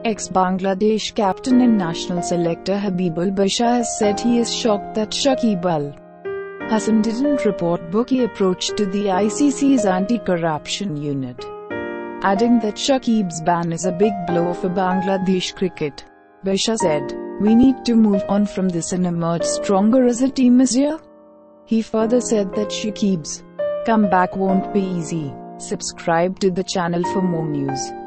Ex-Bangladesh captain and national selector Habibul Bashar has said he is shocked that Shakib Al Hasan didn't report bookie approach to the ICC's anti-corruption unit, adding that Shakib's ban is a big blow for Bangladesh cricket. Bashar said, "We need to move on from this and emerge stronger as a team this year." He further said that Shakib's comeback won't be easy. Subscribe to the channel for more news.